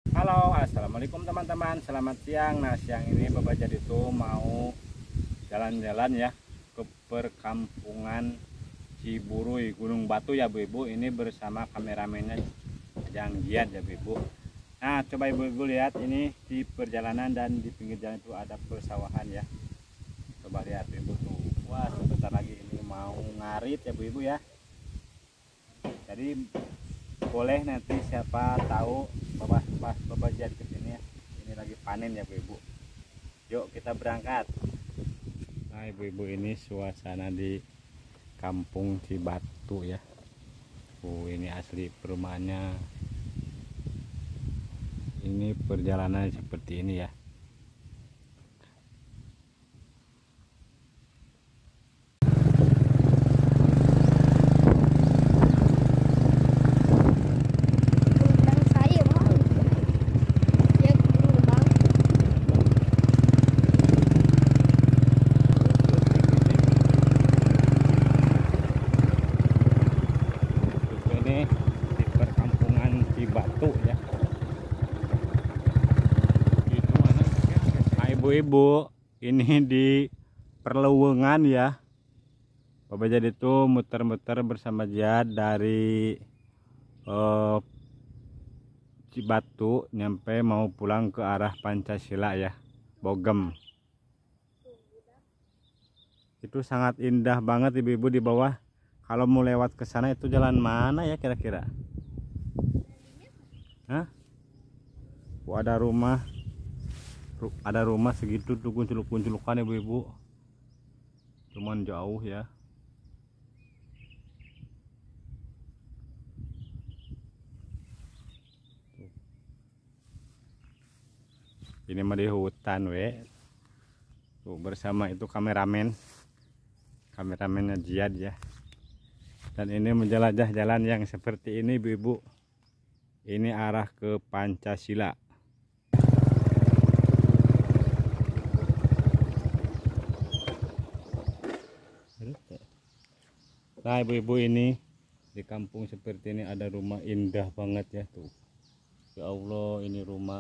Halo, assalamualaikum teman-teman. Selamat siang. Nah, siang ini Bapak Jadi tuh mau jalan-jalan ya ke perkampungan Ciburui, Gunung Batu ya Bu Ibu. Ini bersama kameramennya Jang Giat ya Bu Ibu. Nah, coba Ibu-ibu lihat ini di perjalanan dan di pinggir jalan itu ada persawahan ya. Coba lihat Bu Ibu tuh. Wah, sebentar lagi ini mau ngarit ya Bu Ibu ya. Jadi boleh nanti siapa tahu Bapak Jad ke sini ya. Ini lagi panen ya Bu Ibu. Yuk kita berangkat. Nah Ibu-ibu, ini suasana di Kampung Cibatu ya. Ini asli perumahannya. Ini perjalanan seperti ini ya. Undang saya mau ya dulu bang. Ini di perkampungan Cibatu ya. Nah Ibu-ibu, ini di Perleuwengan ya. Bapak Jad itu muter-muter bersama Jad dari Cibatu nyampe mau pulang ke arah Pancasila ya, Bogem. Itu sangat indah banget Ibu-ibu di bawah. Kalau mau lewat ke sana itu jalan mana ya kira-kira? Hah? Oh, ada rumah segitu tuh kunculuk-kunculukan Ibu-ibu. Cuman jauh ya. Ini mah di hutan tuh, bersama itu kameramennya Jiad ya. Dan ini menjelajah jalan yang seperti ini Ibu-ibu. Ini arah ke Pancasila. Nah Ibu-ibu, ini di kampung seperti ini ada rumah indah banget ya tuh. Ya Allah, ini rumah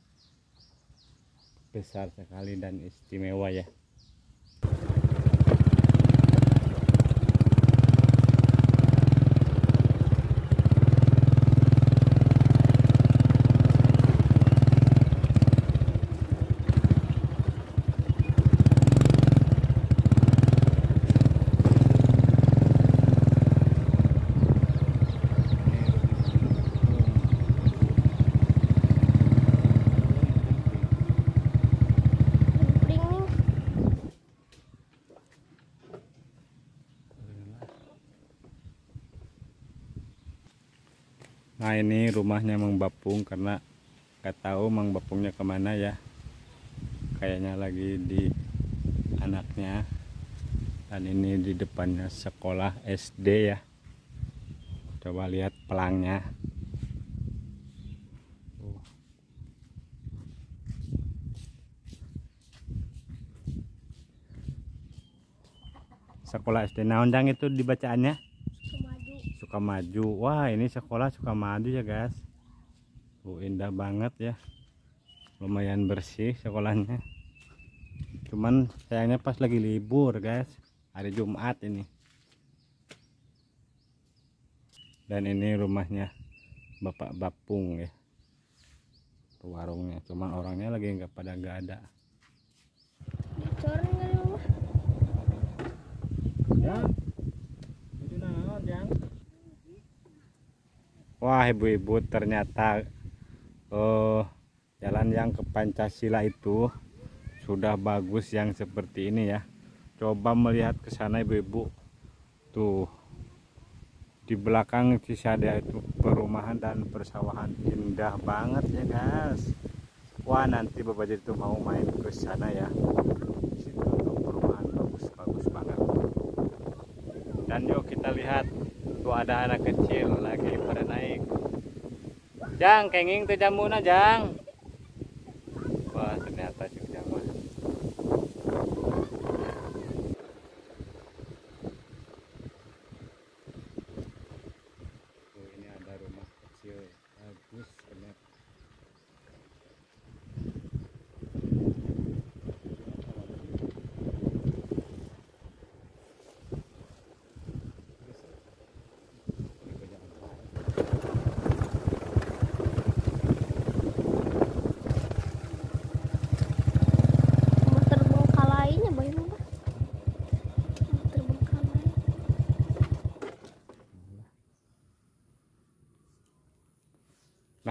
besar sekali dan istimewa ya. Pring Nah ini rumahnya Mang Bapung, karena nggak tahu Mang Bapungnya kemana ya. Kayaknya lagi di anaknya. Dan ini di depannya sekolah SD ya. Coba lihat pelangnya. Sekolah SD Naondang itu dibacaannya Sumaju. Sukamaju. Wah ini sekolah Sukamaju ya guys. Indah banget ya. Lumayan bersih sekolahnya. Cuman sayangnya pas lagi libur guys, hari Jumat ini. Dan ini rumahnya Bapak Bapung ya, warungnya. Cuman orangnya lagi nggak ada. Dicoran kali mah. Ya, itu naon Jang? Wah Ibu-ibu, ternyata jalan yang ke Pancasila itu sudah bagus yang seperti ini ya. Coba melihat ke sana Ibu-ibu. Tuh di belakang Cisadea itu perumahan dan persawahan indah banget ya guys. Wah nanti Bapak Jadi tuh mau main ke sana ya. Di situ tuh perumahan bagus banget. Dan yuk kita lihat tuh ada anak kecil lagi pada naik. Jang, kenging tuh jamuna Jang. Wah ternyata juga mah. Tuh ini ada rumah kecil bagus ternyata.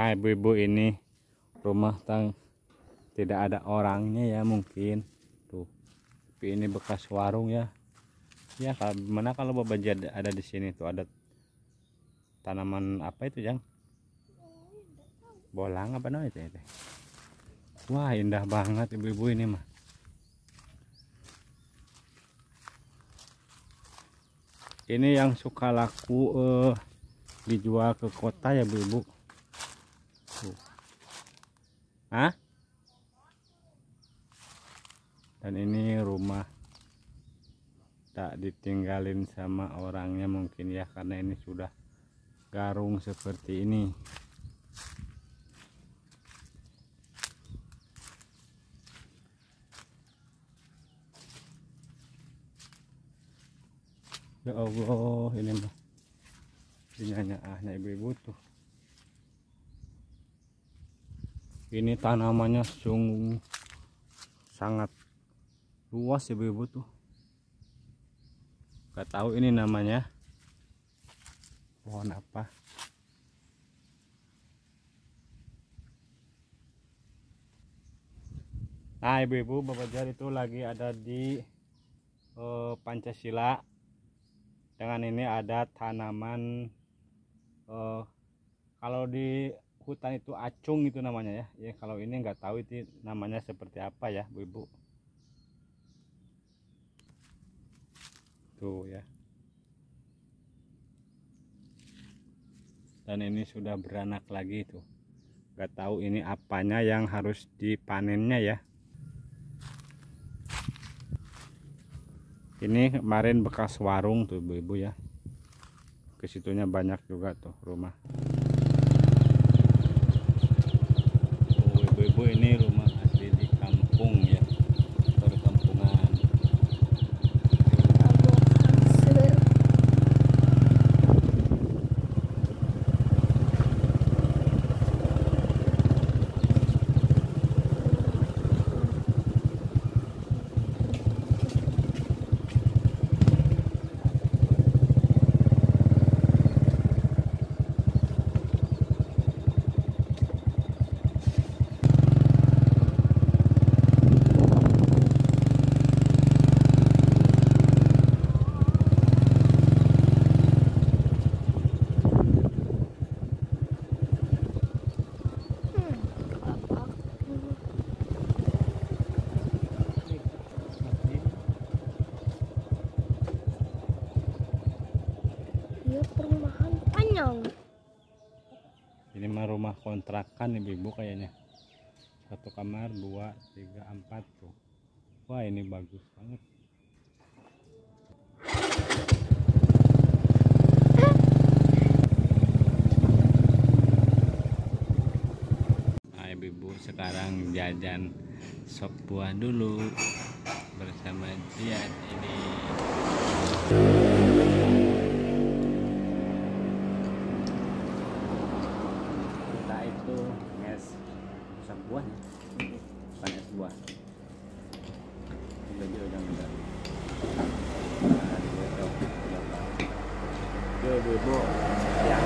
Nah ibu-ibu, ini rumah tidak ada orangnya ya mungkin tuh, tapi ini bekas warung ya. Ya kalau gimana kalau babaja ada di sini tuh, ada tanaman apa itu Jang? Bolang apa namanya itu? Wah indah banget ibu-ibu ini mah. Ini yang suka laku dijual ke kota ya bu-ibu. Hah? Dan ini rumah tak ditinggalin sama orangnya mungkin ya, karena ini sudah garung seperti ini. Ya Allah, ini mah ahnya ibu-ibu tuh. Ini tanamannya sungguh sangat luas ibu-ibu tuh. Gak tahu ini namanya pohon apa. Nah ibu-ibu, Bapak Jar itu lagi ada di Pancasila. Dengan ini ada tanaman, kalau di hutan itu acung itu namanya ya. Ya kalau ini nggak tahu itu namanya seperti apa ya bu-ibu. Tuh ya. Dan ini sudah beranak lagi tuh. Nggak tahu ini apanya yang harus dipanennya ya. Ini kemarin bekas warung tuh ibu-ibu ya. Kesitunya banyak juga tuh rumah. Oh, ibu-ibu ini rumah asli di kampung ya, perkampungan. Iya, perumahan panjang. Ini mah rumah kontrakan ibu-ibu kayaknya. 1 kamar, 2, 3, 4 tuh. Wah ini bagus banget. Nah ibu-ibu, sekarang jajan sop buah dulu bersama Jian ini. Kita itu es sop buah ya, bukan es buah. Kita juga jangan enggak. Nah, ibu-ibu yang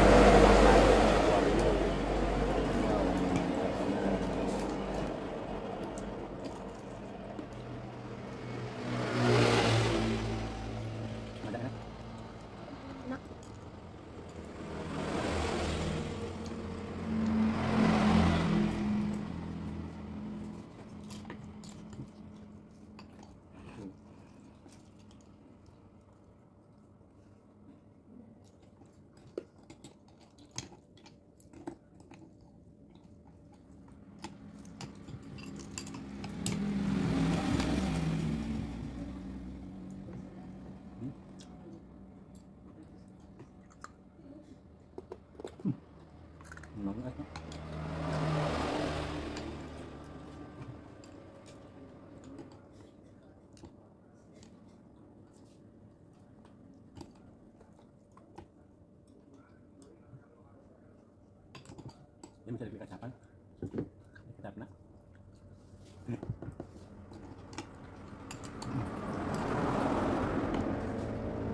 ini bisa dibeli kacapan. Kita pernah.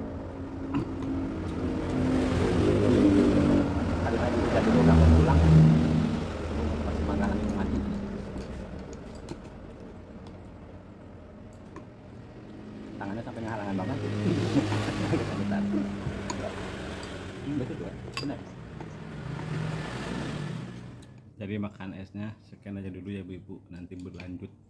Hari-hari kita dulu kamu pulang. tangannya sampai ngehalangan banget. Bentar. Betul tuh, benar. Jadi makan esnya sekian aja dulu ya Bu Ibu, nanti berlanjut.